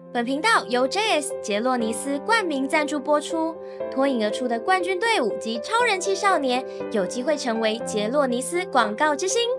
本频道由 JS 杰洛尼斯冠名赞助播出，脱颖而出的冠军队伍及超人气少年，有机会成为杰洛尼斯广告之星。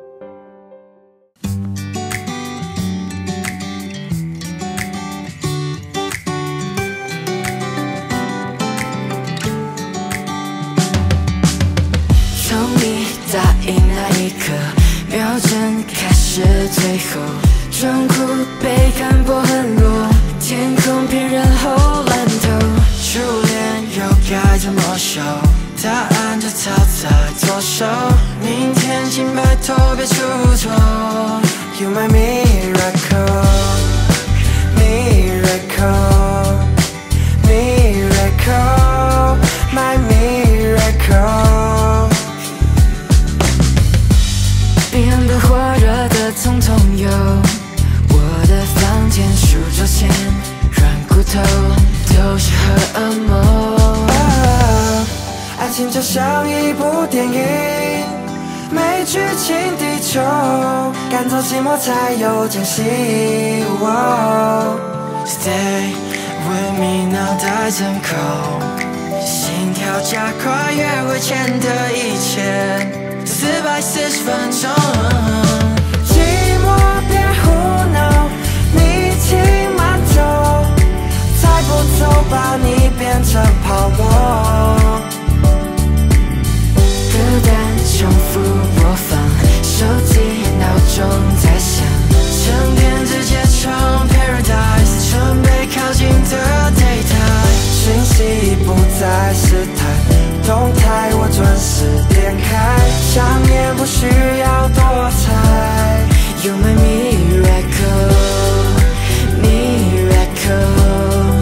从你答应那一刻，秒针开始退后，装酷被看破很弱，天空变然后烂透，初恋又该怎么收？答案就藏在左手，明天请拜托别出错。You my miracle, miracle, miracle, my miracle。冰冷的火热的统统有，我的房间书桌前软骨头都是荷尔蒙。爱情就像一部电影，没剧情地球，赶走寂寞才有惊喜。Stay with me， 脑袋真空，心跳加快，约会前的一切。440分钟，寂寞别胡闹，你听慢走，再不走把你变成泡沫。歌单重复播放，手机闹钟在响，成片直接冲 Paradise， 准备靠近的 daytime， 讯息不再试探，动态我准时点开，想念不需要多猜。You my miracle, miracle,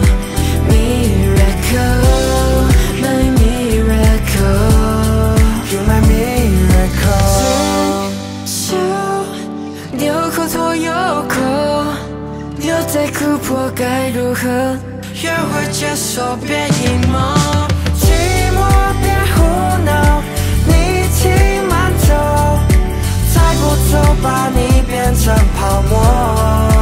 miracle, my miracle, You my miracle。最小纽扣左右扣，牛仔裤破该如何？约会解锁别阴谋。寂寞别胡闹，你听慢走，再不走把你变成泡沫。